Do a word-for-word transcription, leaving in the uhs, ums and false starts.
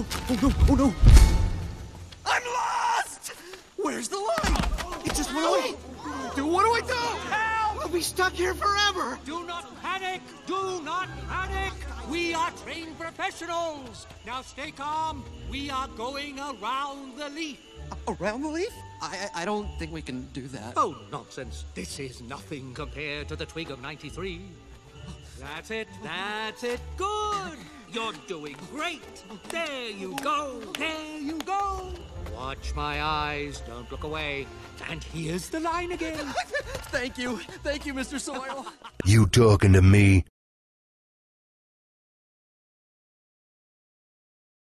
no, oh no, oh no! I'm lost! Where's the line? It just went away. Dude, what do I do? Help! We'll be stuck here forever. Do not panic! Do not panic! We are trained professionals. Now stay calm. We are going around the leaf. Around the leaf? I, I I don't think we can do that. Oh, nonsense. This is nothing compared to the twig of ninety-three. That's it. That's it. Good. You're doing great. There you go. There you go. Watch my eyes. Don't look away. And here's the line again. Thank you. Thank you, Mister Soil. You talking to me?